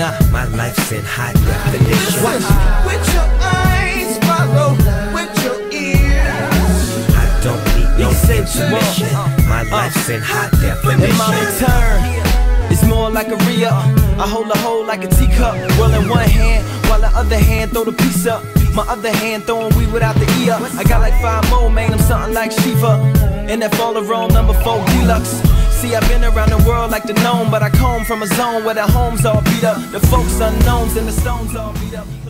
My life's in high definition. Watch. With your eyes, follow with your ears. I don't need no intermission. My life's in high definition. And my return is more like a re-up. I hold a hole like a teacup, well in one hand, while the other hand throw the piece up. My other hand throwing weed without the E up. I got like 5 more, man, I'm something like Shiva. And that fall around number 4 deluxe. See, I've been around the world like the gnome, but I come from a zone where the homes all beat up, the folks unknowns and the stones all beat up.